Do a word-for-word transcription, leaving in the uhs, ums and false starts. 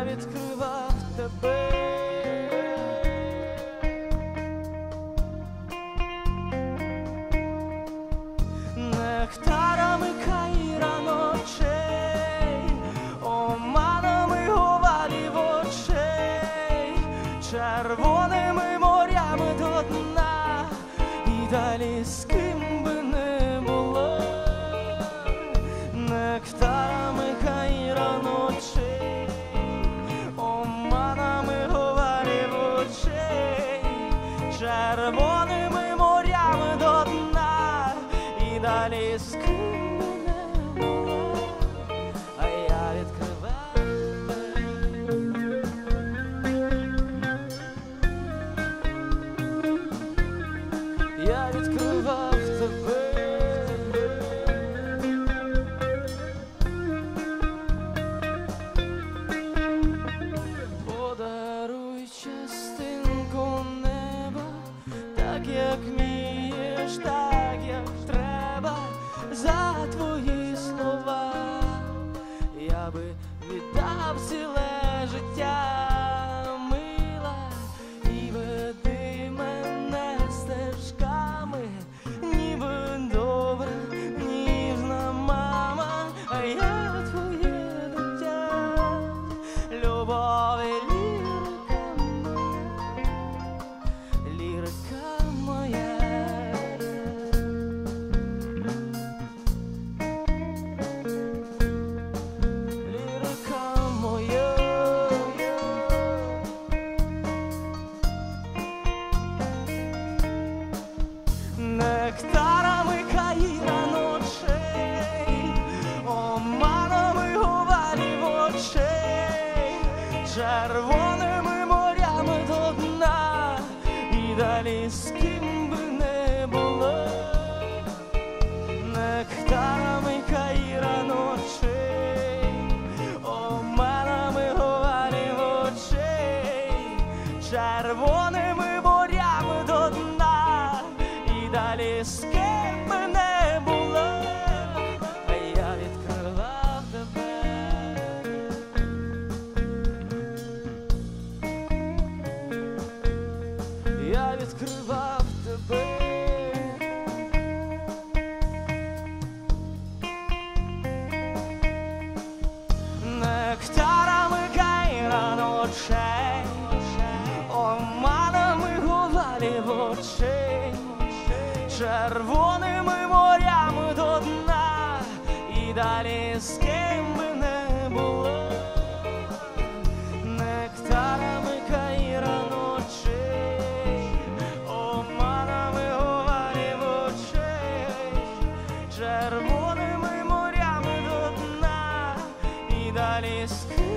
відкривав тебе. Нектарами Каїра ночей, оманами говалів очей, червоними морями до дна, і далі з ким би не було. Нектарами Каїра ночей, оманами говалів очей, червоними морями до дна, і далі з ким би не було, а я відкривав я відкривав тебе. Подаруй частинку неба, так як вмієш, так як треба, за твої слова я би віддав ціле життя, мила, і веди мене стежками, ніби добра, ніжна мама, а я твоє дитя, любов і лірика моя, лірика моя. Нектарами Каїра ночей, оманами говалів очей, червоними морями до дна, і далі з ким би не було. Нектарами Каїра ночей, оманами говалів очей, червоними морями до дна, і далі з ким би не було, а я відкривав тебе. Я відкривав тебе. Нектарами Каїра ночей, оманами говалів очей, червоними морями до дна, і далі з ким би не було. Нектарами Каїра ночей, оманами говалів очей, червоними морями до дна, і далі з ким